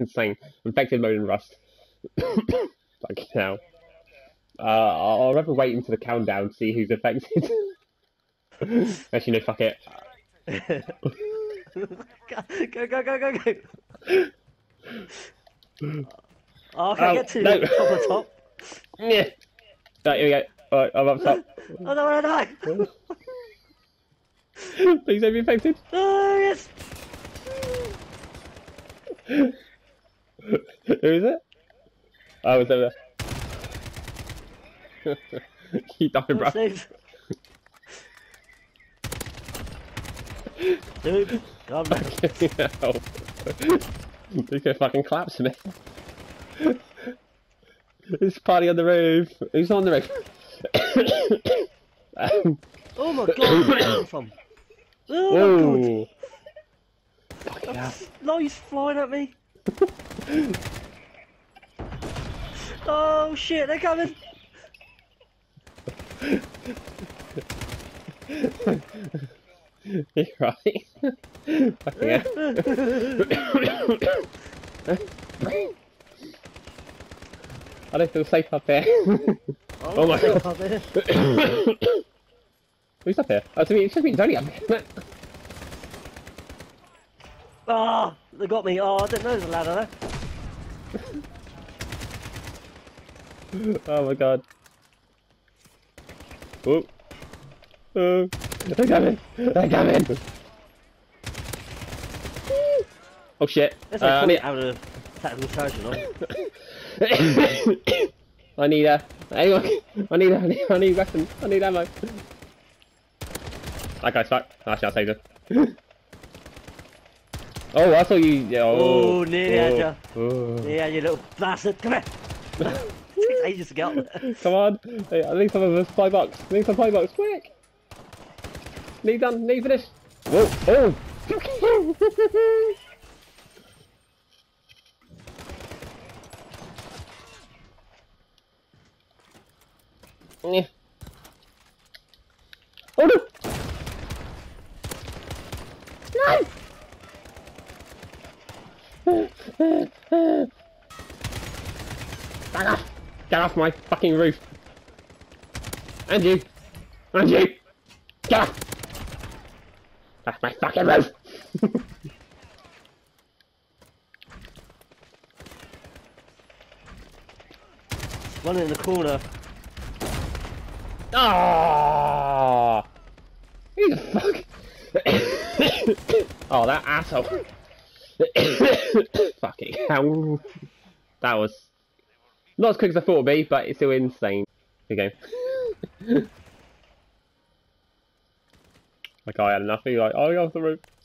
insane. Infected mode and Rust. Like now. I'll rather wait until the countdown to see who's affected. Actually, no, fuck it. Go. Oh, okay, get to no. top. Yeah. Right, here we go. Alright, I'm up top. Oh no, I die! Please don't be infected. Oh, yes! Who is it? Oh, it's over there. Keep dying, bro. Dude, come on. He's gonna fucking collapse me. There's a party on the roof. Who's on the roof? Oh my god, where's that come from? Oh my god. Fucking hell. Lies flying at me. Oh shit, they're coming. You're right. Fucking hell. I don't feel safe up here. Oh my god. Up here. Who's up here? Oh, it's just me, it's only up here. Ah, they got me. Oh, I didn't know there was a ladder there. Oh my god. Oh. Oh. They're coming! They're coming! Oh shit. Let's like it out of tactical charging on. I need anyone. I need weapons. I need ammo. That guy's fucked. Actually, I'll save him. Oh, I thought you. Oh, nearly had ya. Oh. Yeah, you little bastard. Come here. It takes ages to get up there. Come on. Hey, I need some of us $5. I need some $5. Quick. Need done. Need finish. Whoa. Oh. Yeah. Oh no! No! Back off! Get off my fucking roof! And you! And you! Get off! That's my fucking roof! One in the corner. Oh! Who the fuck? Oh, that asshole! Fucking hell! That was not as quick as I thought it would be, but it's still insane. Okay. Like I had enough. He's like, oh, you're off the roof.